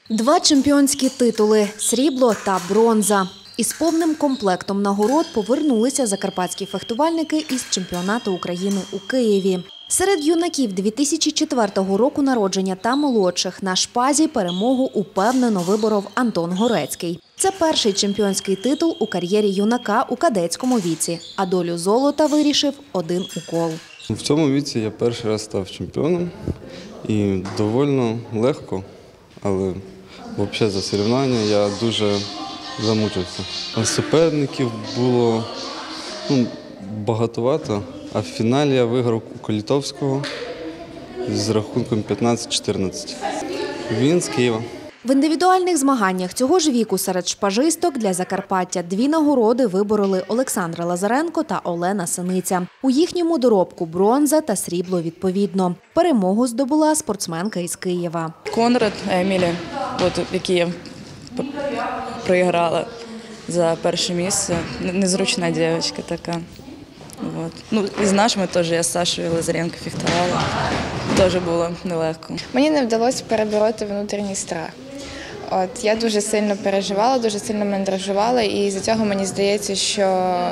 Два чемпіонські титули – срібло та бронза. Із повним комплектом нагород повернулися закарпатські фехтувальники із чемпіонату України у Києві. Серед юнаків 2004 року народження та молодших на шпазі перемогу упевнено виборов Антон Горецький. Це перший чемпіонський титул у кар'єрі юнака у кадетському віці, а долю золота вирішив один укол. В цьому віці я перший раз став чемпіоном і доволі легко, але взагалі за соревнування я дуже замучився. Суперників було багатовато, а в фіналі я виграв у Калітовського з рахунком 15-14. Він з Києва. В індивідуальних змаганнях цього ж віку серед шпажисток для Закарпаття дві нагороди вибороли Олександра Лазаренко та Олена Синиця. У їхньому доробку бронза та срібло відповідно. Перемогу здобула спортсменка із Києва. Конрад Емілі, який я проіграла за перше місце. Незручна дівчинка така. І з нашими теж, я з Сашою Лазаренко фехтувала. Теж було нелегко. Мені не вдалося перебороти внутрішній страх. Я дуже сильно переживала, дуже сильно мандражувала, і з-за цього мені здається, що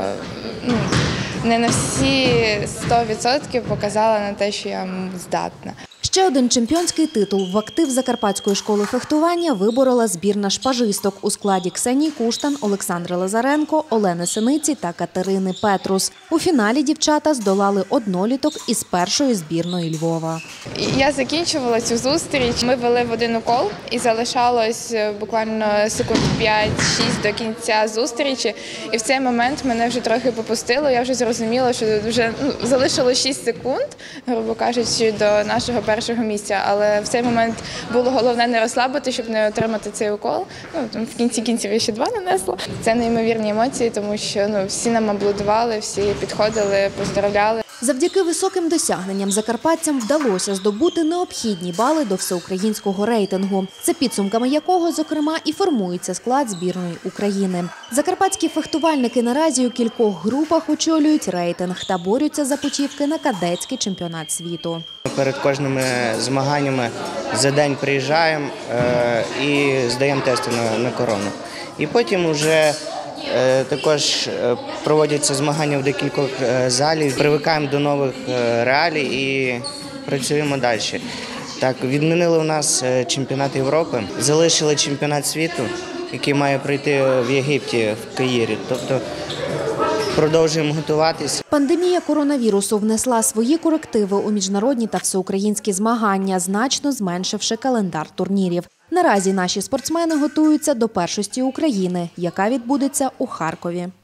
не на всі 100% показала на те, що я здатна. Ще один чемпіонський титул в актив Закарпатської школи фехтування виборола збірна шпажисток у складі Ксенії Куштан, Олександри Лазаренко, Олени Синиці та Катерини Петрус. У фіналі дівчата здолали одноліток із першої збірної Львова. Я закінчувала цю зустріч. Ми вели в один укол і залишалось буквально секунд 5-6 до кінця зустрічі. І в цей момент мене вже трохи попустило. Я вже зрозуміла, що вже залишилось 6 секунд, грубо кажучи, до нашого першого місця, але в цей момент було головне не розслабити, щоб не отримати цей укол. В кінці кінців я ще 2 нанесла. Це неймовірні емоції, тому що всі нам аплодували, всі підходили, поздравляли. Завдяки високим досягненням закарпатцям вдалося здобути необхідні бали до всеукраїнського рейтингу, за підсумками якого, зокрема, і формується склад збірної України. Закарпатські фехтувальники наразі у кількох групах очолюють рейтинг та борються за путівки на кадетський чемпіонат світу. Перед кожними змаганнями за день приїжджаємо і здаємо тести на корону. І потім вже також проводяться змагання в декількох залів, привикаємо до нових реалій і працюємо далі. Так, відмінили у нас чемпіонат Європи, залишили чемпіонат світу, який має пройти в Єгипті, в Каїрі. Тобто продовжуємо готуватися. Пандемія коронавірусу внесла свої корективи у міжнародні та всеукраїнські змагання, значно зменшивши календар турнірів. Наразі наші спортсмени готуються до першості України, яка відбудеться у Харкові.